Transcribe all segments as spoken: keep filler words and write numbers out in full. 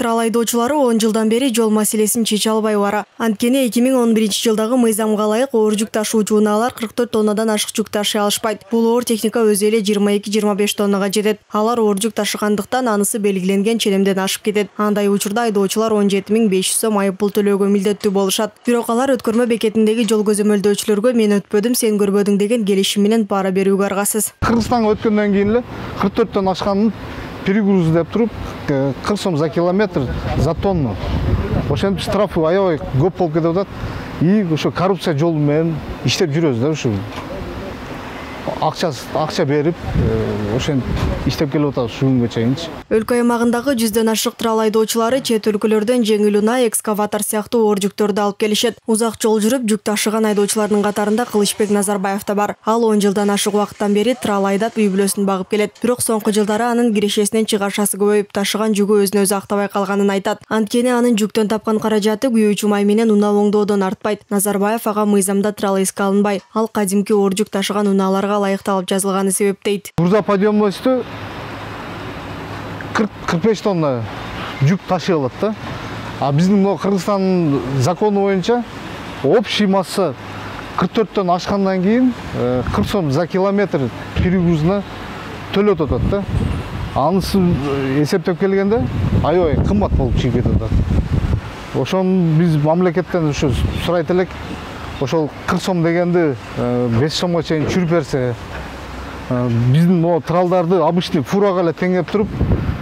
Трал айдоочулары он жылдан бери жол маселесин чече албай бара. Анткени эки миң он биринчи жылдагы мыйзамга ылайык оор жүк ташуучу унаалар кырк төрт тоннадан ашык жүк ташый алышпайт. Бул оор техника өзү эле жыйырма эки жыйырма беш тоннага жетет. Алар оор жүк ташыгандыктан анысы белгиленген ченемден ашып кетет. Андай учурда айдоочулар он жети миң беш жүз сом айып пул төлөөгө милдеттүү болушат. Бирок алар өткөрмө бекетиндеги жол көзөмөлдөөчүлөргө мен өтпөдүм, сен көрбөдүң деген келишим менен пара берүүгө аргасыз. Кыргызстанга өткөндөн кийин эле кырк төрттөн ашканын перегруз деп туруп кырк сом за километр за тонну. Ошентип штрафы аябай көп болуп кетип атат. И ошо коррупция жолу менен иштеп жүрөбүз да, ушу акча акча берип ошентип иштеп келип атабыз ушул күнгө чейинчи. Өлкө аймагындагы жүздөн ашык трал айдоочулары чет өлкөлөрдөн жеңил унаа, экскаватор сыяктуу оор жүктөрдү алып келишет. Узак жол жүрүп жүк ташыган айдоочулардын катарында Кылычбек Назарбаев да бар. Ал он жылдан ашык убакыттан бери трал айдап үй бүлөсүн багып келет. Бирок соңку жылдары анын кирешесинен чыгашасы көбөйүп, ташыган жүгү өзүн өзү актабай калганын айтат. Анткени анын жүктөн тапкан каражаты күйүүчү май менен унаа оңдоодон артпайт. Назарбаев ага мыйзамда трал эске алынбай, ал кадимки оор жүк ташыган унааларга лайыкталып жазылганы себептейт. Бурда подъемностью кырк беш тонна жүк ташый алат да. А биздин Кыргызстандын закону боюнча общий масса кырк төрттөн ашкандан кийин кырк сом за километр перегрузуна төлөп атат да. Анысы эсептеп келгенде аябай кымбат болуп чыгып кетип атат. Ошону биз мамлекеттен ушу сурайт элек, ошол кырк сом дегенди беш сомго чейин чүрүп берсе, биздин могу тралдарды обычный фурага эле теңеп туруп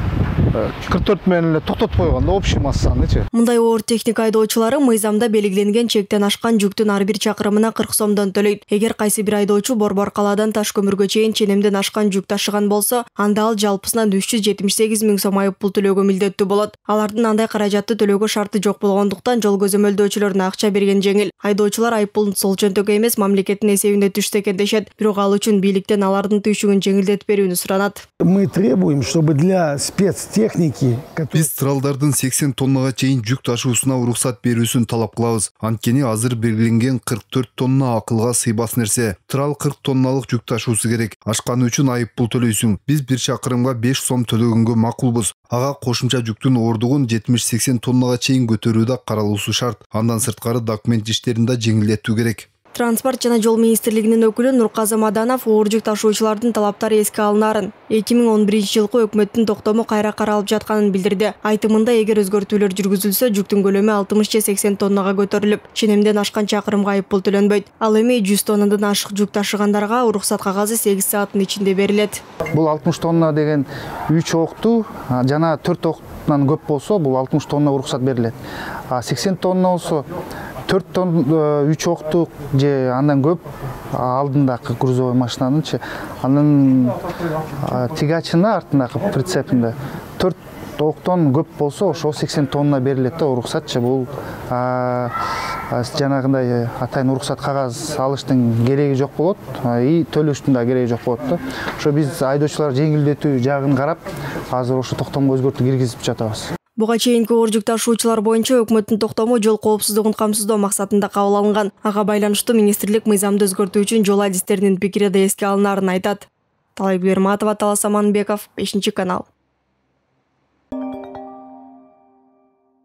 кырк төрт менен эле токтотуп койгон да общий массанычы. Мындай оор техника айдоочулары мыйзамда белгиленген чектен ашкан жүктүн ар бир чакырымына кырк сомдон төлөйт. Эгер кайсы бир айдоочу Борбор калаадан Таш көмүргө чейин ченемден ашкан жүк ташыган болсо, анда ал жалпысынан үч жүз жетимиш сегиз миң сом айып пул төлөөгө милдеттүү болот. Алардын андай каражатты төлөөгө шарты жок болгондуктан жол көзөмөлдөөчүлөрүнө акча берген жеңил. Айдоочулар айып пулун сол чөнтөккө эмес, мамлекеттин эсебинде түшсө экен дешет. Бирок ал үчүн бийликтен алардын түйшүгүн жеңилдетип берүүнү суранат. Мы требуем, чтобы для спецтехники Биз тралдардын сексен тоннага чейин жүк ташуусуна уруксат берүүсүн талап кылабыз. Анткени азыр белгиленген кырк төрт тонна акылга сыйбас нерсе. Трал кырк тонналык жүк ташуусу керек. Ашканы үчүн айып пул төлөйсүң. Биз бир чакырымга беш сом төлөгөнгө макулбуз. Ага кошумча жүктүн оордугун жетимиш сексен тоннага чейин көтөрүү да каралуусу шарт. Андан сырткары документ иштерин да жеңилдетүү керек. Транспорт жана жол министрлигинин өкүлү Нурказы Маданов оор жүк ташуучулардын талаптары эске алынаарын, эки миң он биринчи жылкы өкмөттүн токтому кайра каралып жатканын билдирди. Айтымында, эгер өзгөртүүлөр жүргүзүлсө, жүктүн көлөмү алтымыш же сексен тоннага көтөрүлүп, ченемден ашкан чакырымга айып пул төлөнбөйт. Ал эми жүз тоннадан ашык жүк ташыгандарга уруксат кагазы сегиз сааттын ичинде берилет. Бул алтымыш тонна деген үч окту жана төрт октунан көп болсо, бул алтымыш тонна уруксат берилет. А сексен тонна болсо, төрт тонна үч окту же андан көп алдындагы грузовой машинанынчы, анын тигачына артындагы прицепинде төрт октон көп болсо, ошол сексен тонна берилет да уруксатчы. Бул жанагындай атайын уруксат кагаз алыштын кереги жок болот, и төлөштүн да кереги жок болот да. Ошо биз айдоочулар жеңилдетүү жагын карап, азыр ошо токтомго өзгөртүү киргизип жатабыз. Буга чейинки оор жүк ташуучулар боюнча өкмөттүн токтому жол коопсуздугун камсыздоо максатында кабыл алынган. Ага байланыштуу министрлик мыйзамды өзгөртүү үчүн жол адистеринин пикири да эске алынаарын айтат. Талайбек Берматова, Талас Аманбеков, бешинчи канал.